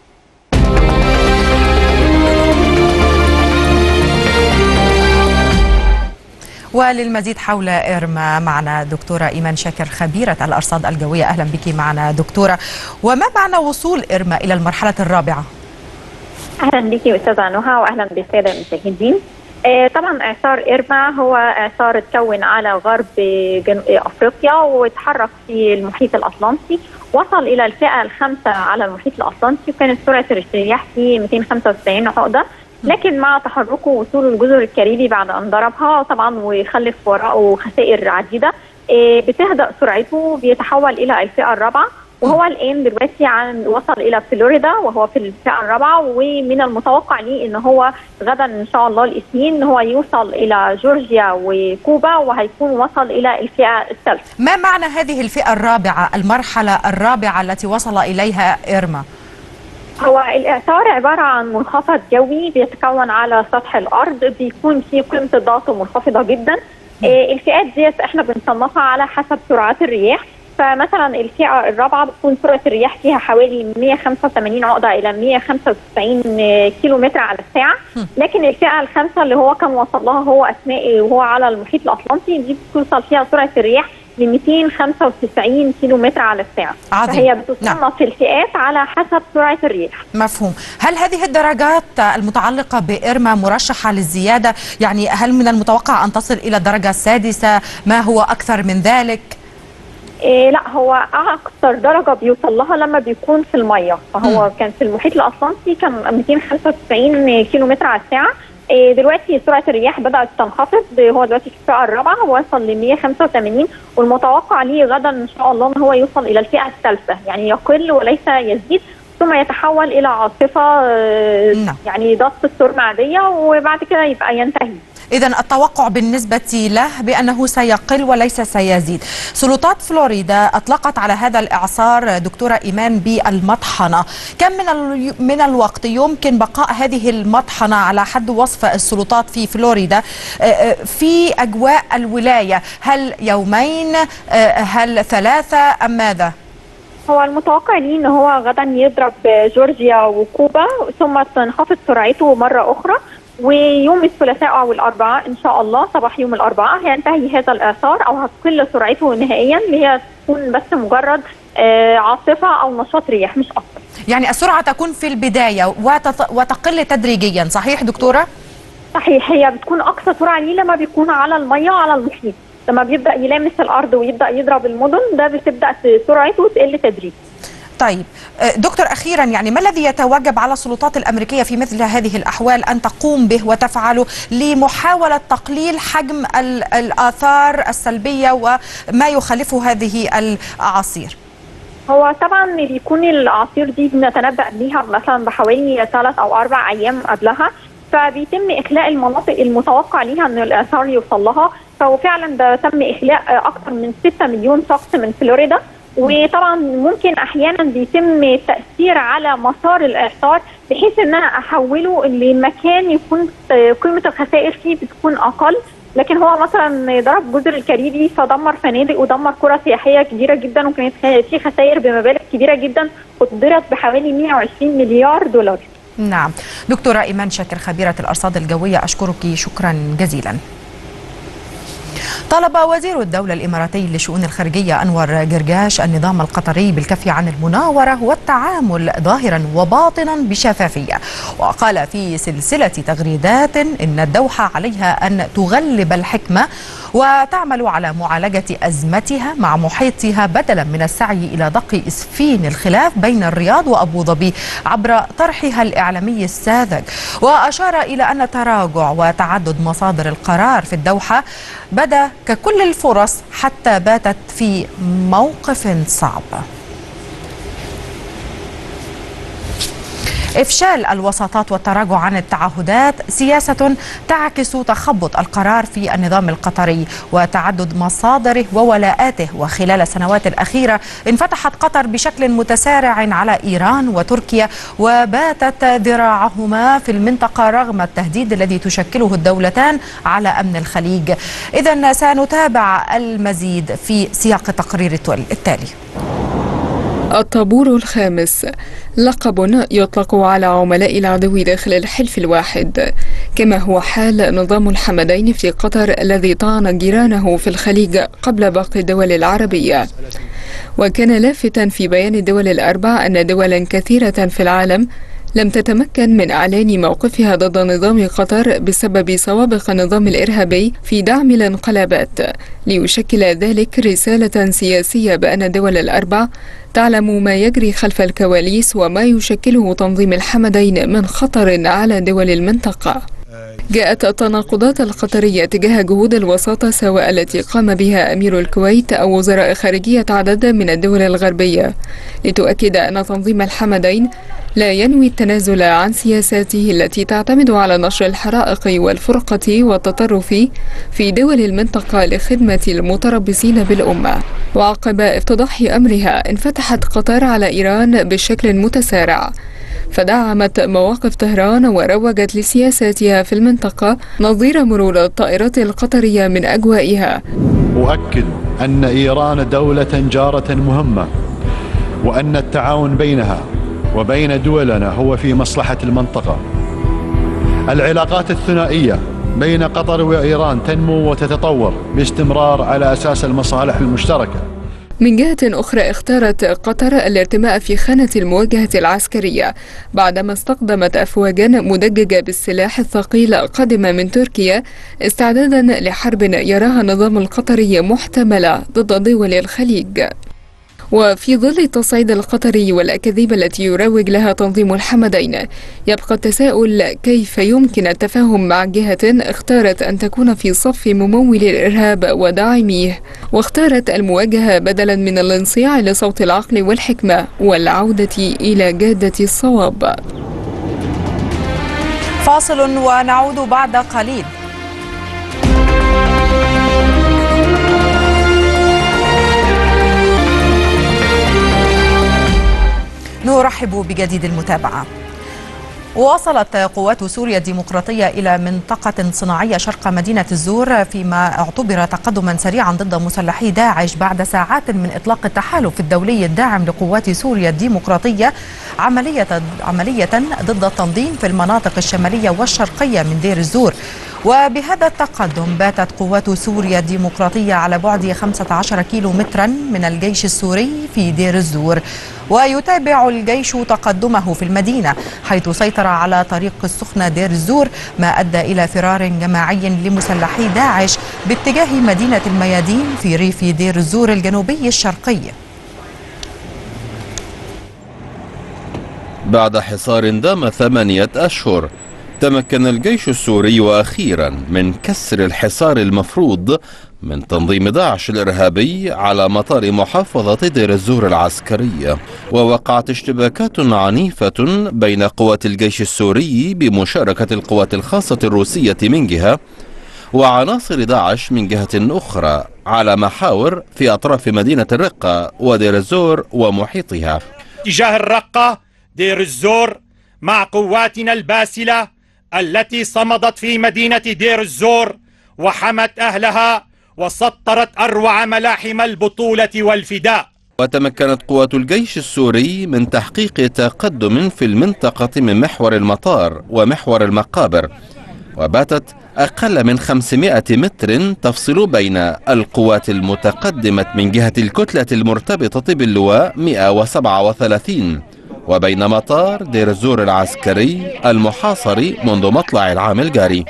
وللمزيد حول إرما معنا دكتورة إيمان شاكر خبيرة الأرصاد الجوية. أهلا بك معنا دكتورة. وما معنى وصول إرما إلى المرحلة الرابعة؟ أهلا بك أستاذة نهى وأهلا بالسادة المشاهدين. آه طبعا إعصار إرما هو إعصار اتكون على غرب جنوب أفريقيا وتحرك في المحيط الأطلنطي، وصل إلى الفئة الخامسة على المحيط الأطلنطي، وكانت سرعة الرياح فيه مئتين وخمسة وتسعين عقدة، لكن مع تحركه وصول الجزر الكاريبي بعد أن ضربها طبعا ويخلف وراءه خسائر عديدة، آه بتهدأ سرعته، بيتحول إلى الفئة الرابعة، وهو الآن دلوقتي عن وصل إلى فلوريدا وهو في الفئة الرابعة، ومن المتوقع ليه إن هو غدا إن شاء الله الاثنين إن هو يوصل إلى جورجيا وكوبا، وهيكون وصل إلى الفئة الثالثة. ما معنى هذه الفئة الرابعة، المرحلة الرابعة التي وصل إليها إرما؟ هو الإعصار عبارة عن منخفض جوي بيتكون على سطح الأرض، بيكون فيه قيمة الضغط منخفضة جدا. إيه الفئات ديت احنا بنصنفها على حسب سرعات الرياح. فمثلا الفئة الرابعة بتكون سرعة الرياح فيها حوالي مئة وخمسة وثمانين عقدة إلى مئة وخمسة وتسعين كيلو متر على الساعة. لكن الفئة الخامسة اللي هو كان وصل لها هو أثناء وهو على المحيط الأطلنطي، دي بتوصل فيها سرعة الرياح ل مئتين وخمسة وتسعين كيلو متر على الساعة. عظيم. فهي بتصنف نعم. الفئات على حسب سرعة الرياح. مفهوم. هل هذه الدرجات المتعلقة بإرما مرشحة للزيادة؟ يعني هل من المتوقع أن تصل إلى الدرجة السادسة؟ ما هو أكثر من ذلك؟ إيه لا، هو اكثر درجه بيوصل لها لما بيكون في الميه. فهو م. كان في المحيط الاطلنطي كان مئتين وخمسة وتسعين كيلو متر على الساعه. إيه دلوقتي سرعه الرياح بدات تنخفض، هو دلوقتي في الفئه الرابعه وصل ل مئة وخمسة وثمانين، والمتوقع ليه غدا ان شاء الله ان هو يوصل الى الفئه الثالثه، يعني يقل وليس يزيد، ثم يتحول الى عاصفه م. يعني ضغط السرعه عاديه، وبعد كده يبقى ينتهي. إذا التوقع بالنسبة له بأنه سيقل وليس سيزيد. سلطات فلوريدا أطلقت على هذا الإعصار دكتورة إيمان بالمطحنة. كم من من الوقت يمكن بقاء هذه المطحنة على حد وصف السلطات في فلوريدا في أجواء الولاية؟ هل يومين؟ هل ثلاثة أم ماذا؟ هو المتوقع ليه ان هو غدا يضرب جورجيا وكوبا، ثم تنخفض سرعته مرة أخرى، ويوم الثلاثاء او الاربعاء ان شاء الله صباح يوم الاربعاء هينتهي هذا الاعصار، او هتقل سرعته نهائيا، اللي هي تكون بس مجرد آه عاصفه او نشاط رياح مش اكثر. يعني السرعه تكون في البدايه وتقل تدريجيا، صحيح دكتوره؟ صحيح، هي بتكون اقصى سرعه ليه لما بيكون على الميه على المحيط، لما بيبدا يلامس الارض ويبدا يضرب المدن ده بتبدا سرعته تقل تدريجيا. طيب دكتور أخيرا، يعني ما الذي يتوجب على السلطات الأمريكية في مثل هذه الأحوال أن تقوم به وتفعله لمحاولة تقليل حجم الآثار السلبية وما يخلفه هذه الأعاصير؟ هو طبعا بيكون الأعاصير دي بنتنبأ بيها مثلا بحوالي ثلاث أو أربع أيام قبلها، فبيتم إخلاء المناطق المتوقع ليها أن الآثار يوصل لها. ففعلا ده تم إخلاء أكثر من ستة مليون شخص من فلوريدا، وطبعا ممكن احيانا بيتم التاثير على مسار الاعصار بحيث ان انا احوله لمكان يكون قيمه الخسائر فيه بتكون اقل. لكن هو مثلا ضرب جزر الكاريبي فدمر فنادق ودمر قرى سياحيه كبيره جدا، وكانت في خسائر بمبالغ كبيره جدا قدرت بحوالي مئة وعشرين مليار دولار. نعم. دكتوره ايمان شاكر خبيره الارصاد الجويه، اشكرك شكرا جزيلا. طلب وزير الدولة الإماراتي لشؤون الخارجية أنور جرجاش النظام القطري بالكف عن المناورة والتعامل ظاهرا وباطنا بشفافية، وقال في سلسلة تغريدات إن الدوحة عليها أن تغلب الحكمة وتعمل على معالجة أزمتها مع محيطها بدلا من السعي إلى دق إسفين الخلاف بين الرياض وأبو ظبي عبر طرحها الإعلامي الساذج. وأشار إلى أن تراجع وتعدد مصادر القرار في الدوحة بدا ككل الفرص حتى باتت في موقف صعب. إفشال الوساطات والتراجع عن التعهدات سياسة تعكس تخبط القرار في النظام القطري وتعدد مصادره وولاءاته. وخلال السنوات الأخيرة انفتحت قطر بشكل متسارع على إيران وتركيا، وباتت ذراعهما في المنطقة رغم التهديد الذي تشكله الدولتان على أمن الخليج. إذن سنتابع المزيد في سياق التقرير التالي. الطابور الخامس لقب يطلق على عملاء العدو داخل الحلف الواحد، كما هو حال نظام الحمدين في قطر الذي طعن جيرانه في الخليج قبل باقي الدول العربية. وكان لافتا في بيان الدول الأربع أن دولا كثيرة في العالم لم تتمكن من إعلان موقفها ضد نظام قطر بسبب سوابق النظام الإرهابي في دعم الانقلابات، ليشكل ذلك رسالة سياسية بأن الدول الأربع تعلم ما يجري خلف الكواليس وما يشكله تنظيم الحمدين من خطر على دول المنطقة. جاءت التناقضات القطرية تجاه جهود الوساطة سواء التي قام بها أمير الكويت أو وزراء خارجية عدد من الدول الغربية لتؤكد أن تنظيم الحمدين لا ينوي التنازل عن سياساته التي تعتمد على نشر الحرائق والفرقة والتطرف في دول المنطقة لخدمة المتربصين بالأمة. وعقب افتضاح أمرها انفتحت قطر على إيران بشكل متسارع، فدعمت مواقف طهران وروجت لسياساتها في المنطقة نظير مرور الطائرات القطرية من أجوائها. أؤكد أن إيران دولة جارة مهمة، وأن التعاون بينها وبين دولنا هو في مصلحة المنطقة. العلاقات الثنائية بين قطر وإيران تنمو وتتطور باستمرار على أساس المصالح المشتركة. من جهة أخرى اختارت قطر الارتماء في خانة المواجهة العسكرية بعدما استخدمت أفواجا مدججة بالسلاح الثقيل قادمة من تركيا استعدادا لحرب يراها النظام القطري محتملة ضد دول الخليج. وفي ظل التصعيد القطري والأكاذيب التي يروج لها تنظيم الحمدين، يبقى التساؤل كيف يمكن التفاهم مع جهة اختارت أن تكون في صف ممول الإرهاب وداعميه، واختارت المواجهة بدلا من الانصياع لصوت العقل والحكمة والعودة إلى جادة الصواب. فاصل ونعود بعد قليل. نرحب بجديد المتابعة. واصلت قوات سوريا الديمقراطية إلى منطقة صناعية شرق مدينة الزور فيما اعتبر تقدما سريعا ضد مسلحي داعش بعد ساعات من إطلاق التحالف الدولي الداعم لقوات سوريا الديمقراطية عملية عملية ضد التنظيم في المناطق الشمالية والشرقية من دير الزور. وبهذا التقدم باتت قوات سوريا الديمقراطية على بعد خمسة عشر كيلو مترا من الجيش السوري في دير الزور، ويتابع الجيش تقدمه في المدينة حيث سيطر على طريق السخنة دير الزور، ما أدى إلى فرار جماعي لمسلحي داعش باتجاه مدينة الميادين في ريف دير الزور الجنوبي الشرقي. بعد حصار دام ثمانية أشهر تمكن الجيش السوري أخيرا من كسر الحصار المفروض من تنظيم داعش الإرهابي على مطار محافظة دير الزور العسكرية، ووقعت اشتباكات عنيفة بين قوات الجيش السوري بمشاركة القوات الخاصة الروسية من جهة وعناصر داعش من جهة أخرى على محاور في أطراف مدينة الرقة ودير الزور ومحيطها. اتجاه الرقة دير الزور مع قواتنا الباسلة التي صمدت في مدينة دير الزور وحمت أهلها وسطرت أروع ملاحم البطولة والفداء. وتمكنت قوات الجيش السوري من تحقيق تقدم في المنطقة من محور المطار ومحور المقابر، وباتت أقل من خمسمائة متر تفصل بين القوات المتقدمة من جهة الكتلة المرتبطة باللواء مئة وسبعة وثلاثين وبين مطار دير الزور العسكري المحاصر منذ مطلع العام الجاري.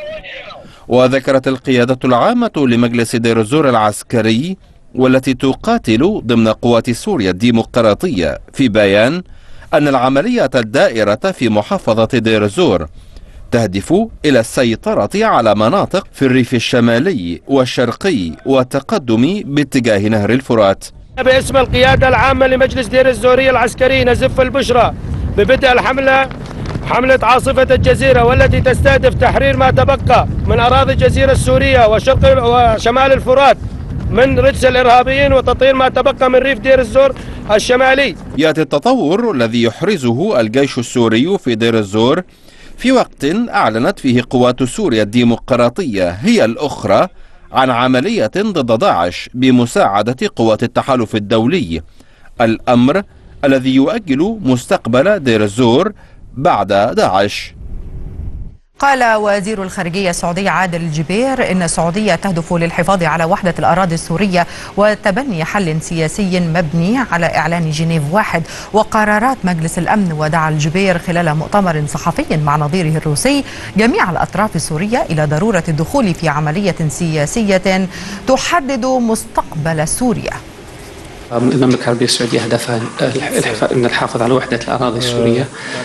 وذكرت القيادة العامة لمجلس دير الزور العسكري والتي تقاتل ضمن قوات سوريا الديمقراطية في بيان أن العملية الدائرة في محافظة دير الزور تهدف إلى السيطرة على مناطق في الريف الشمالي والشرقي والتقدم باتجاه نهر الفرات. باسم القيادة العامة لمجلس دير الزورية العسكري نزف البشرى ببدء الحملة حملة عاصفة الجزيرة، والتي تستهدف تحرير ما تبقى من أراضي الجزيرة السورية وشرق وشمال الفرات من رجس الإرهابيين وتطهير ما تبقى من ريف دير الزور الشمالي. يأتي التطور الذي يحرزه الجيش السوري في دير الزور في وقت أعلنت فيه قوات سوريا الديمقراطية هي الأخرى عن عملية ضد داعش بمساعدة قوات التحالف الدولي، الأمر الذي يؤجل مستقبل دير الزور بعد داعش. قال وزير الخارجية السعودي عادل الجبير إن السعودية تهدف للحفاظ على وحدة الأراضي السورية وتبني حل سياسي مبني على إعلان جنيف واحد وقرارات مجلس الأمن. ودعا الجبير خلال مؤتمر صحفي مع نظيره الروسي جميع الأطراف السورية إلى ضرورة الدخول في عملية سياسية تحدد مستقبل سوريا. المملكة العربية السعودية هدفها أن الحافظ على وحدة الأراضي السورية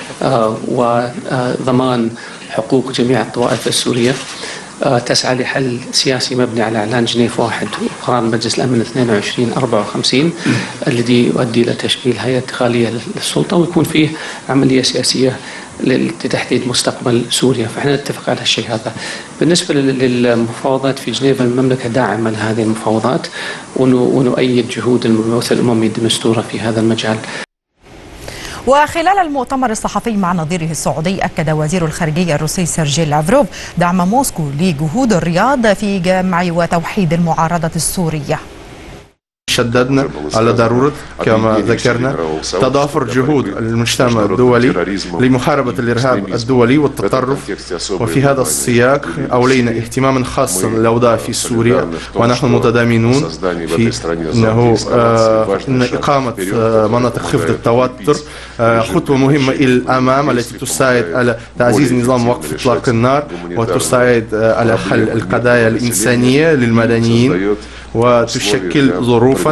وضمان حقوق جميع الطوائف السورية، تسعى لحل سياسي مبني على إعلان جنيف واحد وقرار مجلس الأمن اثنين وعشرين أربعة وخمسين الذي يؤدي إلى تشكيل هيئة انتقالية للسلطة ويكون فيه عملية سياسية لتحديد مستقبل سوريا. فإحنا نتفق على الشيء هذا. بالنسبة للمفاوضات في جنيف، المملكة داعمة لهذه المفاوضات ونؤيد جهود المبعوث الأممي دمستورة في هذا المجال. وخلال المؤتمر الصحفي مع نظيره السعودي أكد وزير الخارجية الروسي سيرجي لافروف دعم موسكو لجهود الرياض في جمع وتوحيد المعارضة السورية. شددنا على ضرورة كما ذكرنا تضافر جهود المجتمع الدولي لمحاربة الإرهاب الدولي والتطرف، وفي هذا السياق أولينا اهتماما خاصا للأوضاع في سوريا، ونحن متضامنون في أنه آه إن إقامة آه مناطق خفض التوتر آه خطوة مهمة إلى الأمام التي تساعد على تعزيز نظام وقف إطلاق النار وتساعد آه على حل القضايا الإنسانية للمدنيين، وتشكل ظروفا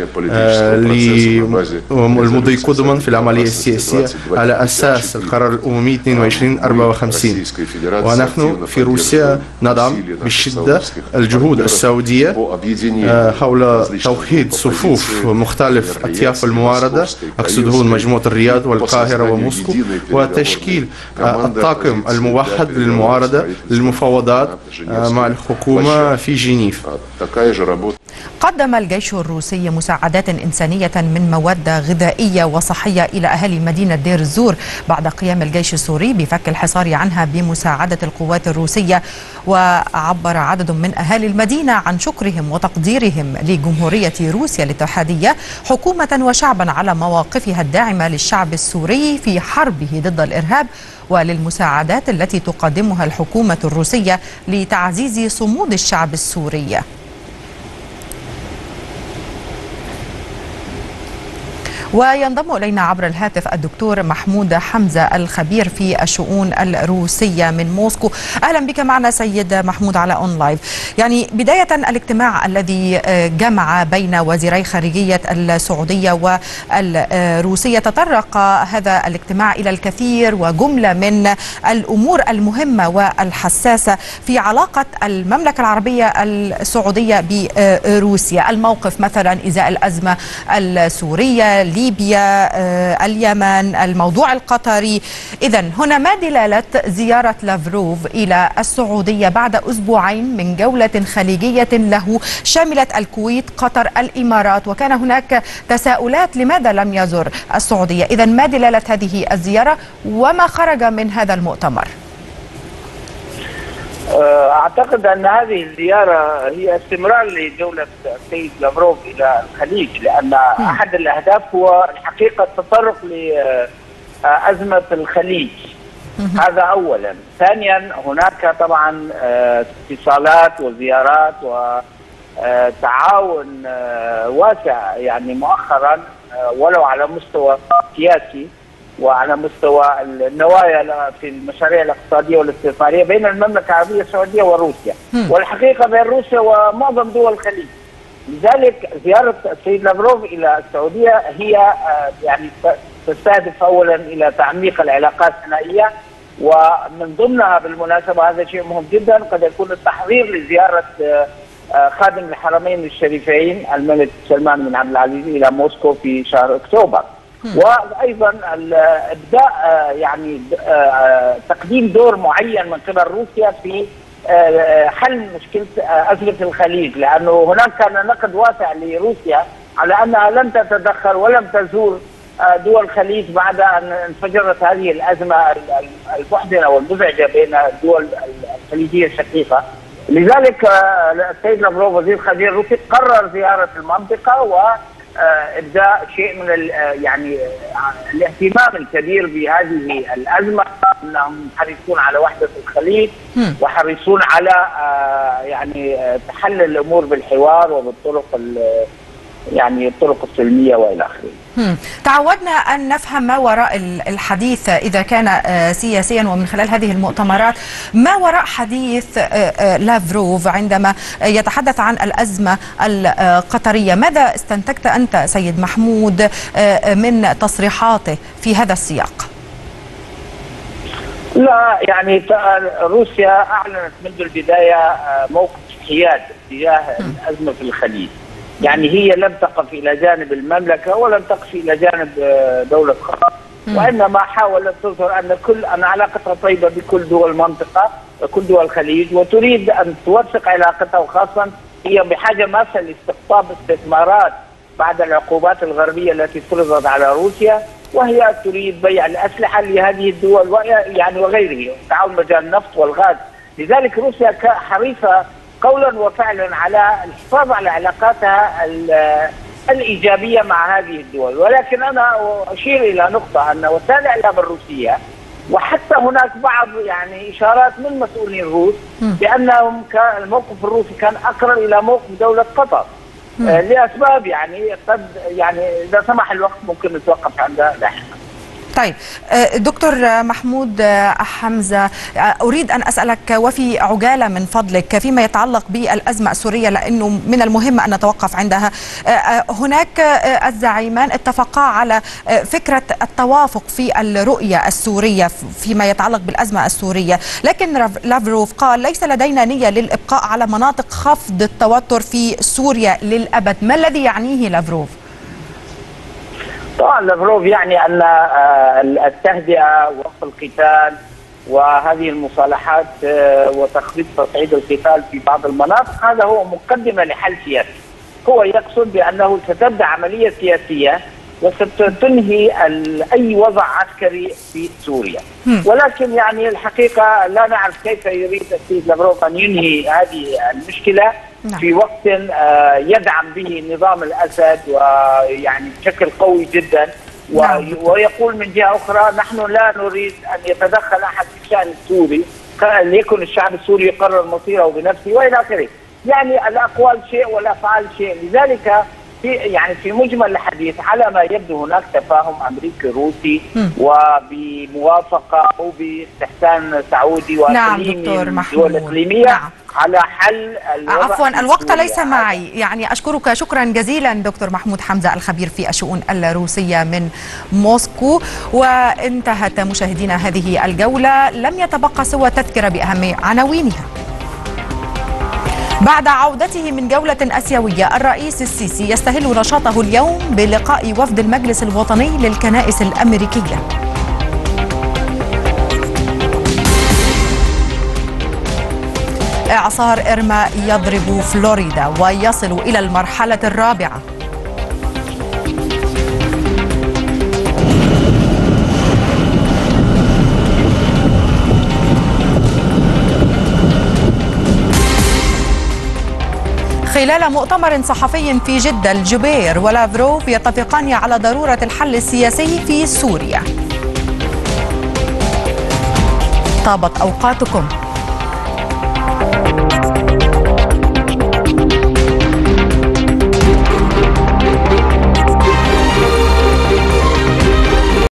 للمضي قدما في العملية السياسية على أساس القرار الأممي اثنين وعشرين أربعة وخمسين. ونحن في روسيا ندعم بشدة الجهود السعودية حول توحيد صفوف مختلف أطياف المعارضة، أقصد هون مجموعة الرياض والقاهرة وموسكو، وتشكيل الطاقم الموحد للمعارضة للمفاوضات مع الحكومة في جنيف. قدم الجيش الروسي مساعدات إنسانية من مواد غذائية وصحية إلى أهالي مدينة دير الزور بعد قيام الجيش السوري بفك الحصار عنها بمساعدة القوات الروسية. وعبر عدد من أهالي المدينة عن شكرهم وتقديرهم لجمهورية روسيا الاتحادية حكومة وشعبا على مواقفها الداعمة للشعب السوري في حربه ضد الإرهاب، وللمساعدات التي تقدمها الحكومة الروسية لتعزيز صمود الشعب السوري. وينضم إلينا عبر الهاتف الدكتور محمود حمزة الخبير في الشؤون الروسية من موسكو. أهلا بك معنا سيد محمود على أون لايف. يعني بداية الاجتماع الذي جمع بين وزيري خارجية السعودية والروسية تطرق هذا الاجتماع إلى الكثير وجملة من الأمور المهمة والحساسة في علاقة المملكة العربية السعودية بروسيا، الموقف مثلا إزاء الأزمة السورية، ليبيا، آه، اليمن، الموضوع القطري. إذن هنا ما دلالة زيارة لافروف إلى السعودية بعد أسبوعين من جولة خليجية له شملت الكويت، قطر، الإمارات، وكان هناك تساؤلات لماذا لم يزر السعودية؟ إذن ما دلالة هذه الزيارة وما خرج من هذا المؤتمر؟ أعتقد أن هذه الزيارة هي استمرار لجولة السيد لافروف إلى الخليج، لأن أحد الأهداف هو الحقيقة التطرق لأزمة الخليج. هذا أولا. ثانيا هناك طبعا اتصالات وزيارات وتعاون واسع يعني مؤخرا، ولو على مستوى سياسي وعلى مستوى النوايا في المشاريع الاقتصادية والاستثمارية بين المملكة العربية السعودية وروسيا، والحقيقة بين روسيا ومعظم دول الخليج. لذلك زيارة السيد لافروف إلى السعودية هي يعني تستهدف أولا إلى تعميق العلاقات الثنائية، ومن ضمنها بالمناسبة هذا شيء مهم جدا قد يكون التحضير لزيارة خادم الحرمين الشريفين الملك سلمان بن عبد العزيز إلى موسكو في شهر أكتوبر. وايضا ابداء يعني تقديم دور معين من قبل روسيا في حل مشكله ازمه الخليج، لانه هناك كان نقد واسع لروسيا على انها لم تتدخل ولم تزور دول الخليج بعد ان انفجرت هذه الازمه المحزنه والمزعجه بين الدول الخليجيه الشقيقه. لذلك السيد لافروف وزير الخارجيه الروسي قرر زياره المنطقه و ابداء شيء من يعني الاهتمام الكبير بهذه الازمه، انهم حريصون على وحده الخليج وحريصون على يعني تحل الامور بالحوار وبالطرق يعني الطرق السلميه والى اخره. تعودنا ان نفهم ما وراء الحديث اذا كان سياسيا، ومن خلال هذه المؤتمرات ما وراء حديث لافروف عندما يتحدث عن الازمه القطريه. ماذا استنتجت انت سيد محمود من تصريحاته في هذا السياق؟ لا يعني روسيا اعلنت منذ البدايه موقف حياد تجاه الازمه في الخليج. يعني هي لم تقف إلى جانب المملكة ولم تقف إلى جانب دولة قطر، وإنما حاولت تظهر أن كل أن علاقتها طيبة بكل دول المنطقة وكل دول الخليج، وتريد أن توثق علاقتها، وخاصة هي بحاجة ماسة لاستقطاب استثمارات بعد العقوبات الغربية التي فرضت على روسيا. وهي تريد بيع الأسلحة لهذه الدول يعني وغيره، تعاون مجال النفط والغاز. لذلك روسيا حريصة قولا وفعلا على الحفاظ على علاقاتها الإيجابية مع هذه الدول. ولكن أنا أشير إلى نقطة أن وسائل الإعلام الروسية وحتى هناك بعض يعني إشارات من مسؤولين الروس بأنهم كان الموقف الروسي كان أقرب إلى موقف دولة قطر آه لأسباب يعني قد يعني إذا سمح الوقت ممكن نتوقف عندها لاحقا. طيب دكتور محمود حمزة، أريد أن أسألك وفي عجالة من فضلك فيما يتعلق بالأزمة السورية، لأنه من المهم أن نتوقف عندها. هناك الزعيمان اتفقا على فكرة التوافق في الرؤية السورية فيما يتعلق بالأزمة السورية، لكن لافروف قال ليس لدينا نية للإبقاء على مناطق خفض التوتر في سوريا للأبد. ما الذي يعنيه لافروف؟ طبعا لافروف يعني ان التهدئه ووقف القتال وهذه المصالحات وتخفيض تصعيد القتال في بعض المناطق هذا هو مقدمه لحل سياسي. هو يقصد بانه ستبدا عمليه سياسيه وستنهي اي وضع عسكري في سوريا. ولكن يعني الحقيقه لا نعرف كيف يريد السيد لافروف ان ينهي هذه المشكله في وقت يدعم به نظام الأسد ويعني بشكل قوي جدا، ويقول من جهة أخرى نحن لا نريد أن يتدخل أحد في الشأن السوري، ليكن الشعب السوري يقرر مصيره بنفسه وإلى آخره. يعني الأقوال شيء والأفعال شيء. لذلك في يعني في مجمل الحديث على ما يبدو هناك تفاهم أمريكي روسي وبموافقة أو باستحسان سعودي وإقليمي من الدول الإقليمية نعم. على حل الوضع. عفوا الوقت ليس معي، يعني أشكرك شكرا جزيلا دكتور محمود حمزة الخبير في الشؤون الروسية من موسكو. وانتهت مشاهدينا هذه الجولة، لم يتبقى سوى تذكرة بأهم عناوينها. بعد عودته من جولة آسيوية، الرئيس السيسي يستهل نشاطه اليوم بلقاء وفد المجلس الوطني للكنائس الأمريكية. إعصار إرما يضرب فلوريدا ويصل إلى المرحلة الرابعة. خلال مؤتمر صحفي في جدة، الجبير ولافروف يتفقان على ضرورة الحل السياسي في سوريا. طابت أوقاتكم.